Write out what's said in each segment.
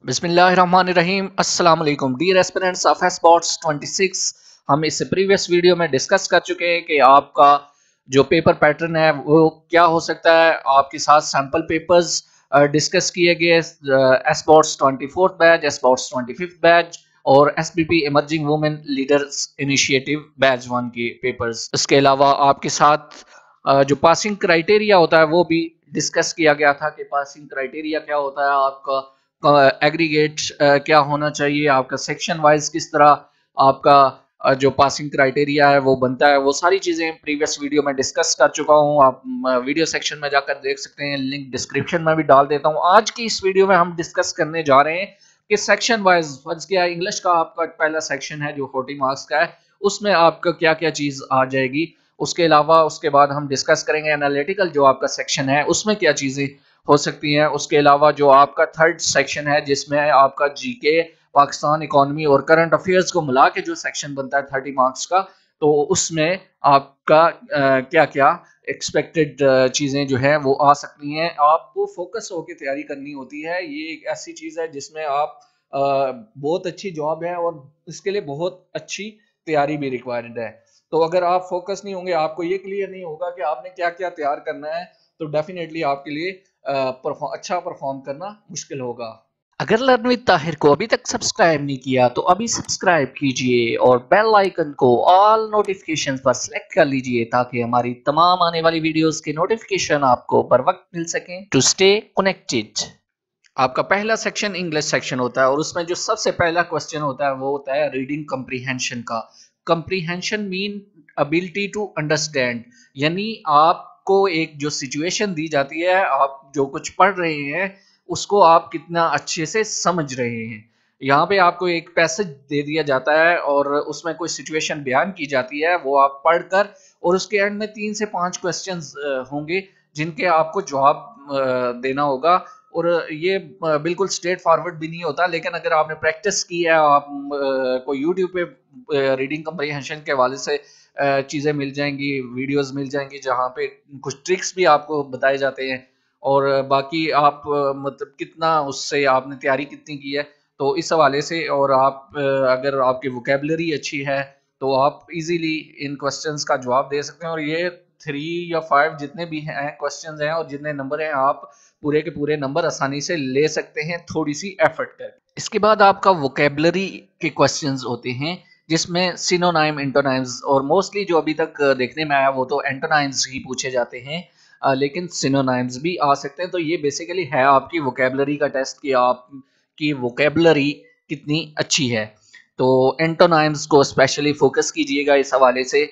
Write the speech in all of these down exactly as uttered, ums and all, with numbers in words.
बिस्मिल्लाहिर्रहमानिर्रहीम। अस्सलाम वालेकुम डियर एस्पिरेंट्स ऑफ एस्पॉट्स छब्बीस। हम इस प्रीवियस वीडियो में डिस्कस कर चुके हैं कि आपका जो पेपर पैटर्न है वो क्या हो सकता है। आपके साथ सैंपल पेपर्स डिस्कस किए गए, ASPOTS twenty fourth batch, ASPOTS twenty fifth batch और SBP emerging women leaders initiative batch one के पेपर्स। इसके अलावा आपके साथ अ, जो पासिंग क्राइटेरिया होता है वो भी डिस्कस किया गया था कि पासिंग क्राइटेरिया क्या होता है, आपका एग्रीगेट क्या होना चाहिए, आपका सेक्शन वाइज किस तरह आपका अ, जो पासिंग क्राइटेरिया है वो बनता है। वो सारी चीज़ें प्रीवियस वीडियो में डिस्कस कर चुका हूँ। आप वीडियो सेक्शन में जाकर देख सकते हैं, लिंक डिस्क्रिप्शन में भी डाल देता हूँ। आज की इस वीडियो में हम डिस्कस करने जा रहे हैं कि सेक्शन वाइज फर्ज किया इंग्लिश का आपका पहला सेक्शन है जो फोर्टी मार्क्स का है, उसमें आपका क्या क्या चीज़ आ जाएगी। उसके अलावा उसके बाद हम डिस्कस करेंगे एनालिटिकल जो आपका सेक्शन है उसमें क्या चीज़ें हो सकती हैं। उसके अलावा जो आपका थर्ड सेक्शन है जिसमें आपका जीके, पाकिस्तान इकोनॉमी और करंट अफेयर्स को मिला के जो सेक्शन बनता है थर्टी मार्क्स का, तो उसमें आपका आ, क्या क्या एक्सपेक्टेड चीज़ें जो है वो आ सकती हैं। आपको फोकस होकर तैयारी करनी होती है। ये एक ऐसी चीज़ है जिसमें आप आ, बहुत अच्छी जॉब है और इसके लिए बहुत अच्छी तैयारी भी रिक्वायर्ड है। तो अगर आप फोकस नहीं होंगे, आपको ये क्लियर नहीं होगा कि आपने क्या क्या तैयार करना है, तो डेफिनेटली आपके लिए परफॉर्म अच्छा परफॉर्म करना मुश्किल होगा। अगर लर्न विद ताहिर को अभी तक सब्सक्राइब नहीं किया तो अभी सब्सक्राइब कीजिए और बेल आइकन को ऑल नोटिफिकेशंस पर सिलेक्ट कर लीजिए ताकि हमारी तमाम आने वाली वीडियोस के नोटिफिकेशन आपको बर वक्त मिल सकें। To stay connected. आपका पहला सेक्शन इंग्लिश सेक्शन होता है और उसमें जो सबसे पहला क्वेश्चन होता है वो होता है रीडिंग कम्प्रीहेंशन का। Comprehension mean ability to understand, यानी आपको एक जो सिचुएशन दी जाती है, आप जो कुछ पढ़ रहे हैं उसको आप कितना अच्छे से समझ रहे हैं। यहाँ पे आपको एक पैसेज दे दिया जाता है और उसमें कोई सिचुएशन बयान की जाती है, वो आप पढ़कर और उसके एंड में तीन से पांच क्वेश्चंस होंगे जिनके आपको जवाब देना होगा। और ये बिल्कुल स्ट्रेट फॉरवर्ड भी नहीं होता, लेकिन अगर आपने प्रैक्टिस की है, आप कोई यूट्यूब पे रीडिंग कम्प्रीहेंशन के हवाले से चीज़ें मिल जाएंगी, वीडियोस मिल जाएंगी जहाँ पे कुछ ट्रिक्स भी आपको बताए जाते हैं और बाकी आप मतलब कितना उससे आपने तैयारी कितनी की है, तो इस हवाले से। और आप अगर आपकी वोकेबलरी अच्छी है तो आप इजीली इन क्वेश्चंस का जवाब दे सकते हैं। और ये थ्री या फाइव जितने भी हैं क्वेश्चंस हैं और जितने नंबर हैं, आप पूरे के पूरे नंबर आसानी से ले सकते हैं थोड़ी सी एफर्ट कर। इसके बाद आपका वोकेबलरी के क्वेश्चंस होते हैं जिसमें सिनोनाइम, एंटोनाइम्स और मोस्टली जो अभी तक देखने में आया वो तो एंटोनाइम्स ही पूछे जाते हैं, आ, लेकिन सिनोनाइम्स भी आ सकते हैं। तो ये बेसिकली है आपकी वोकेबलरी का टेस्ट कि आपकी वोकेबलरी कितनी अच्छी है। तो एंटोनाइम्स को स्पेशली फोकस कीजिएगा, इस हवाले से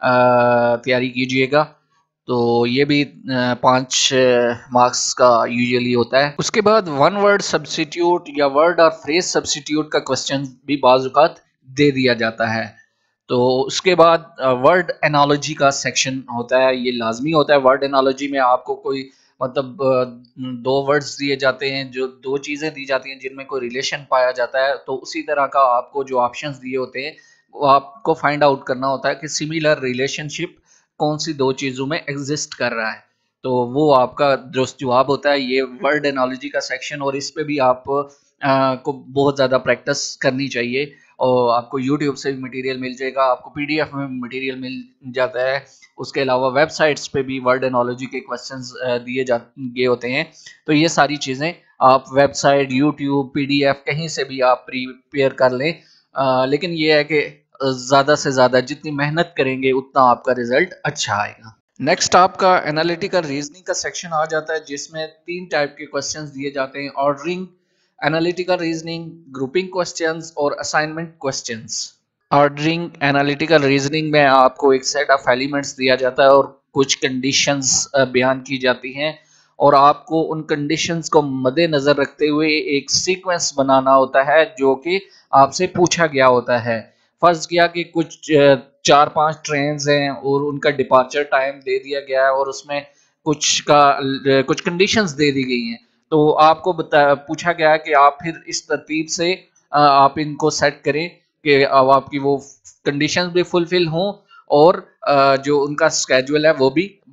तैयारी कीजिएगा। तो ये भी पाँच मार्क्स का यूजुअली होता है। उसके बाद वन वर्ड सब्स्टिट्यूट या वर्ड और फ्रेज सब्स्टिट्यूट का क्वेश्चन भी बाज़ औक़ात दे दिया जाता है। तो उसके बाद वर्ड एनालॉजी का सेक्शन होता है, ये लाजमी होता है। वर्ड एनालॉजी में आपको कोई मतलब दो वर्ड्स दिए जाते हैं, जो दो चीज़ें दी जाती हैं जिनमें कोई रिलेशन पाया जाता है, तो उसी तरह का आपको जो ऑप्शंस दिए होते हैं वो आपको फाइंड आउट करना होता है कि सिमिलर रिलेशनशिप कौन सी दो चीज़ों में एग्जिस्ट कर रहा है। तो वो आपका जो जवाब होता है ये वर्ड एनालॉजी का सेक्शन, और इस पे भी आप आ, को बहुत ज़्यादा प्रैक्टिस करनी चाहिए। और आपको यूट्यूब से भी मटेरियल मिल जाएगा, आपको पीडीएफ में भी मटेरियल मिल जाता है। उसके अलावा वेबसाइट्स पे भी वर्ड एनालॉजी के क्वेश्चंस दिए जा गए होते हैं। तो ये सारी चीज़ें आप वेबसाइट, यूट्यूब, पीडीएफ कहीं से भी आप प्रिपेयर कर लें। आ, लेकिन ये है कि ज़्यादा से ज़्यादा जितनी मेहनत करेंगे उतना आपका रिजल्ट अच्छा आएगा। नेक्स्ट आपका एनालिटिकल रीजनिंग का सेक्शन आ जाता है जिसमें तीन टाइप के क्वेश्चंस दिए जाते हैं: ordering, analytical reasoning, grouping questions और assignment questions. Ordering analytical reasoning में आपको एक सेट ऑफ एलिमेंट्स दिया जाता है और कुछ कंडीशंस बयान की जाती हैं और आपको उन कंडीशंस को मद्देनजर रखते हुए एक सीक्वेंस बनाना होता है जो कि आपसे पूछा गया होता है। फर्ज किया कि कुछ चार पांच ट्रेन हैं और उनका डिपार्चर टाइम दे दिया गया है और उसमें कुछ का कुछ कंडीशंस दे दी गई हैं, तो आपको बता पूछा गया है कि आप फिर इस तरतीब से आप इनको सेट करें कि अब आपकी वो कंडीशंस भी फुलफिल हों और जो उनका स्केड्यूल है वो भी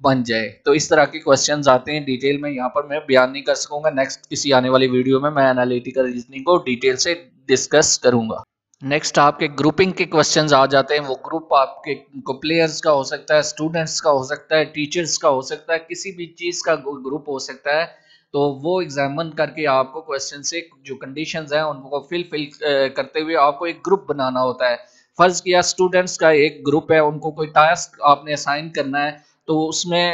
بن جائے. تو اس طرح کے کوشچنز آتے ہیں ڈیٹیل میں, یہاں پر میں بیان نہیں کر سکوں گا. نیکسٹ کسی آنے والی ویڈیو میں میں انالیٹیکل ریزننگ کو ڈیٹیل سے ڈسکس کروں گا. نیکسٹ آپ کے گروپنگ کے کوشچنز آ جاتے ہیں. وہ گروپ آپ کے پلیئرز کا ہو سکتا ہے, اسٹوڈنٹس کا ہو سکتا ہے, ٹیچرز کا ہو سکتا ہے, کسی بھی چیز کا گروپ ہو سکتا ہے. تو وہ ایگزامن کر کے آپ کو کوشچن سے جو کنڈیشنز ہیں ان کو فل فل کرتے ہوئے آپ کو ایک گروپ بنانا ہوتا ہے. فرض کیا اسٹوڈنٹس کا ایک گروپ ہے, ان کو کوئی ٹاسک آپ نے اسائن کرنا ہے, تو اس میں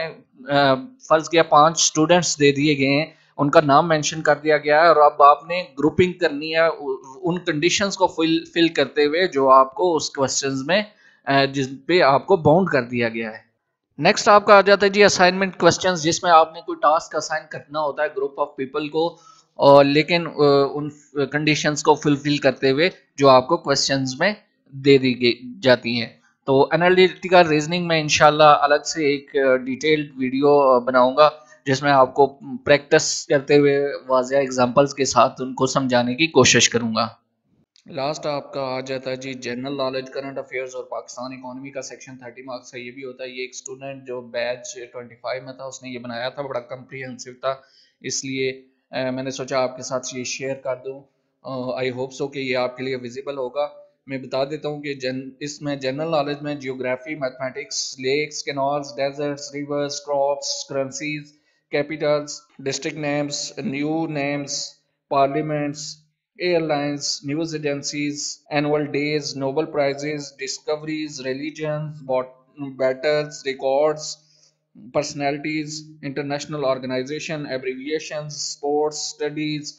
فرض کیا پانچ اسٹوڈنٹس دے دیے گئے ہیں, ان کا نام مینشن کر دیا گیا ہے, اور اب آپ نے گروپنگ کرنی ہے ان کنڈیشنز کو فل فل کرتے ہوئے جو آپ کو اس کوشچنز میں جس پہ آپ کو باؤنڈ کر دیا گیا ہے. نیکسٹ آپ کا آ جاتا ہے جی اسائنمنٹ کوشچنز, جس میں آپ نے کوئی ٹاسک اسائن کرنا ہوتا ہے گروپ آف پیپل کو, اور لیکن ان کنڈیشنز کو فلفل کرتے ہوئے جو آپ کو کوشچنز میں دے دی جاتی ہیں. تو انالیٹیکل ریزننگ میں انشاءاللہ الگ سے ایک ڈیٹیلڈ ویڈیو بناؤں گا جس میں آپ کو پریکٹس کرتے ہوئے واضح ایگزامپلز کے ساتھ ان کو سمجھانے کی کوشش کروں گا. لاسٹ آپ کا آ جاتا ہے G general knowledge, current affairs اور پاکستان اکانومی کا سیکشن تھرٹی مارکس کا یہ بھی ہوتا ہے. یہ ایک اسٹوڈنٹ جو بیچ ٹوئنٹی فائیو میں تھا اس نے یہ بنایا تھا, بڑا کمپریہنسو تھا, اس لیے میں نے سوچا آپ کے ساتھ یہ شیئر کر دوں. آئی ہوپ سو کہ یہ آپ کے لیے ویزیبل ہوگا. میں بتا دیتا ہوں کہ جن اس میں جنرل نالج میں geography, mathematics, lakes, canals, deserts, rivers, crops, currencies, capitals, district names, new names, parliaments, airlines, news agencies, annual days, Nobel prizes, discoveries, religions, battles, records, personalities, international organization, abbreviations, sports, studies,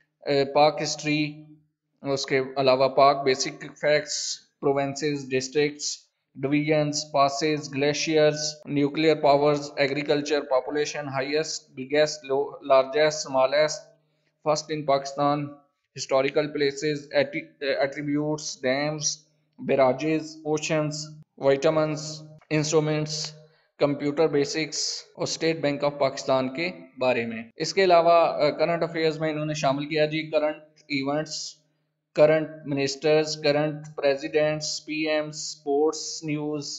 Pak history, اس کے علاوہ Pak basic facts, provinces, districts, divisions, passes, glaciers, nuclear powers, agriculture, population, highest, biggest, largest, smallest, first in Pakistan, historical places, attributes, dams, barrages, oceans, vitamins, instruments, computer basics اور State bank of Pakistan کے بارے میں. اس کے علاوہ current affairs میں انہوں نے شامل کیا G current events, current ministers, current presidents, P M, sports news,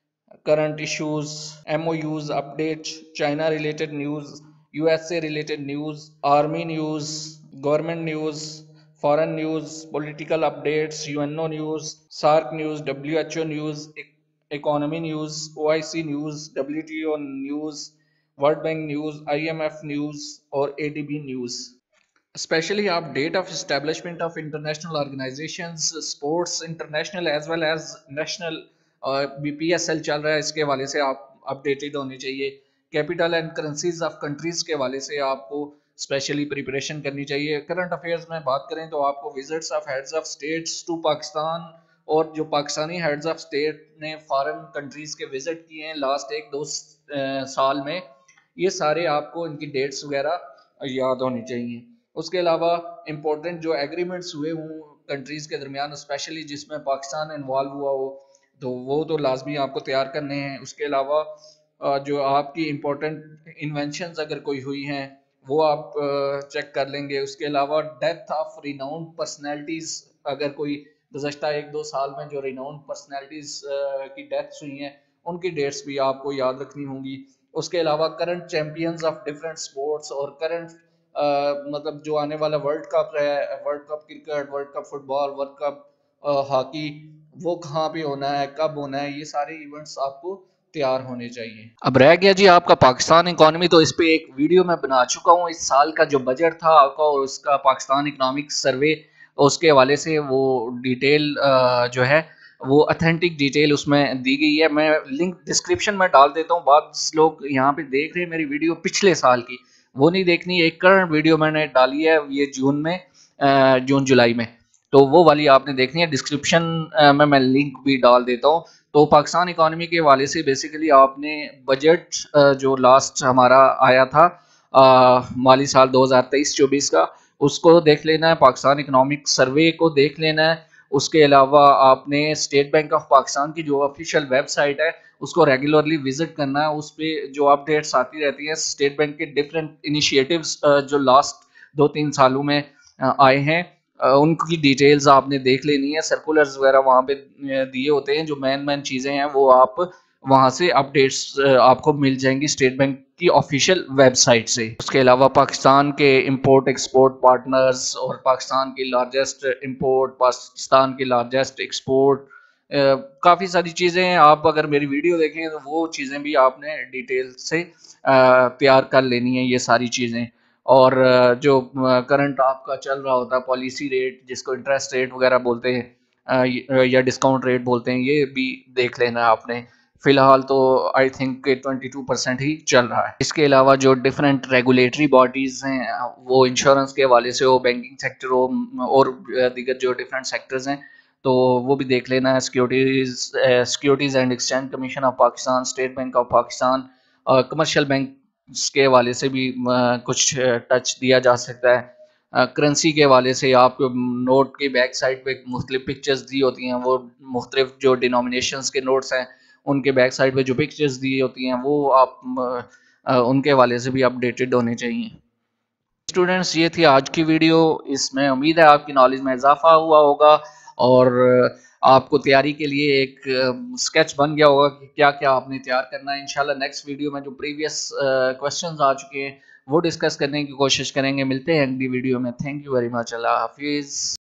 current issues, M O Us update, China related news, U S A related news, army news, government news, foreign news, political updates, U N O news, SAARC news, W H O news, economy news, O I C news, W T O news, World Bank news, I M F news اور A D B news. Especially آپ date of establishment of international organizations, sports international as well as national, B P S L چل رہا ہے, اس کے حوالے سے آپ updated ہونے چاہیے. Capital and currencies of countries کے حوالے سے آپ کو اسپیشلی پریپریشن کرنی چاہیے. کرنٹ افیئرز میں بات کریں تو آپ کو visits of heads of states to Pakistan, اور جو پاکستانی ہیڈز آف اسٹیٹ نے فارن کنٹریز کے وزٹ کیے ہیں لاسٹ ایک دو سال میں, یہ سارے آپ کو ان کی ڈیٹس وغیرہ یاد ہونی چاہیے. اس کے علاوہ امپورٹنٹ جو ایگریمنٹس ہوئے ہوں کنٹریز کے درمیان, اسپیشلی جس میں پاکستان انوالو ہوا ہو, تو وہ تو لازمی آپ کو تیار کرنے ہیں. اس کے علاوہ جو آپ کی امپورٹنٹ انوینشنز اگر کوئی ہوئی ہیں وہ آپ چیک کر لیں گے. اس کے علاوہ ڈیتھ آف ریناؤنڈ پرسنالٹیز, اگر کوئی گزشتہ ایک دو سال میں جو ریناؤنڈ پرسنالٹیز کی ڈیتھس ہوئی ہیں ان کی ڈیٹس بھی آپ کو یاد رکھنی ہوں گی. اس کے علاوہ current champions of different sports, اور کرنٹ مطلب جو آنے والا ورلڈ کپ ہے, World Cup cricket, World Cup football, World Cup hockey, وہ کہاں پہ ہونا ہے, کب ہونا ہے, یہ سارے ایونٹس آپ کو تیار ہونے چاہیے. اب رہ گیا جی آپ کا پاکستان اکانومی, تو اس پہ ایک ویڈیو میں بنا چکا ہوں. اس سال کا جو بجٹ تھا آپ کا اور اس کا پاکستان اکنامک سروے, اس کے حوالے سے وہ ڈیٹیل جو ہے وہ اتھینٹک ڈیٹیل اس میں دی گئی ہے. میں لنک ڈسکرپشن میں ڈال دیتا ہوں. بعض لوگ یہاں پہ دیکھ رہے ہیں میری ویڈیو پچھلے سال کی, وہ نہیں دیکھنی. ایک کرنٹ ویڈیو میں نے ڈالی ہے یہ جون میں, جون جولائی میں, تو وہ والی آپ نے دیکھنی ہے. ڈسکرپشن میں میں لنک بھی ڈال دیتا ہوں. تو پاکستان اکانومی کے حوالے سے بیسیکلی آپ نے بجٹ جو لاسٹ ہمارا آیا تھا مالی سال دو ہزار تیئیس چوبیس کا, اس کو دیکھ لینا ہے. پاکستان اکنامک سروے کو دیکھ لینا ہے. اس کے علاوہ آپ نے اسٹیٹ بینک آف پاکستان کی جو آفیشیل ویب سائٹ ہے اس کو ریگولرلی وزٹ کرنا ہے. اس پہ جو اپڈیٹس آتی رہتی ہیں اسٹیٹ بینک کے ڈفرینٹ انیشیٹوز جو لاسٹ دو تین سالوں میں آئے ہیں, ان کی ڈیٹیلز آپ نے دیکھ لینی ہے. سرکولرز وغیرہ وہاں پہ دیے ہوتے ہیں, جو مین مین چیزیں ہیں وہ آپ وہاں سے اپڈیٹس آپ کو مل جائیں گی اسٹیٹ بینک کی آفیشیل ویب سائٹ سے۔ اس کے علاوہ پاکستان کے امپورٹ ایکسپورٹ پارٹنرز اور پاکستان کی لارجسٹ امپورٹ، پاکستان کی لارجسٹ ایکسپورٹ، کافی ساری چیزیں ہیں۔ آپ اگر میری ویڈیو دیکھیں تو وہ چیزیں بھی آپ نے ڈیٹیل سے تیار کر لینی ہیں، یہ ساری چیزیں۔ اور جو کرنٹ آپ کا چل رہا ہوتا ہے پالیسی ریٹ، جس کو انٹرسٹ ریٹ وغیرہ بولتے ہیں یا ڈسکاؤنٹ ریٹ بولتے ہیں، یہ بھی دیکھ لینا ہے آپ نے۔ فی الحال تو آئی تھنک کہ ٹوینٹی ٹو پرسینٹ ہی چل رہا ہے۔ اس کے علاوہ جو ڈفرینٹ ریگولیٹری باڈیز ہیں، وہ انشورنس کے حوالے سے ہو، بینکنگ سیکٹر ہو، اور دیگر جو ڈفرینٹ سیکٹرز ہیں، تو وہ بھی دیکھ لینا ہے۔ Securities securities and exchange commission of Pakistan, state bank of Pakistan, commercial banks کے حوالے سے بھی کچھ ٹچ دیا جا سکتا ہے۔ کرنسی کے حوالے سے آپ کو نوٹ کے بیک سائڈ پہ مختلف پکچرز دی ہوتی ہیں، وہ مختلف جو ڈینومینیشنز کے نوٹس ہیں ان کے بیک سائڈ پہ جو پکچرز دی ہوتی ہیں، وہ آپ ان کے حوالے سے بھی اپڈیٹڈ ہونے چاہیے۔ اسٹوڈنٹس، یہ تھی آج کی ویڈیو۔ اس میں امید ہے آپ کی نالج میں اضافہ ہوا ہوگا اور آپ کو تیاری کے لیے ایک سکیچ بن گیا ہوگا کہ کیا کیا آپ نے تیار کرنا ہے۔ انشاءاللہ نیکسٹ ویڈیو میں جو پریویس کوسچنز آ چکے ہیں وہ ڈسکس کرنے کی کوشش کریں گے۔ ملتے ہیں اگلی ویڈیو میں۔ Thank you very much. اللہ حافظ۔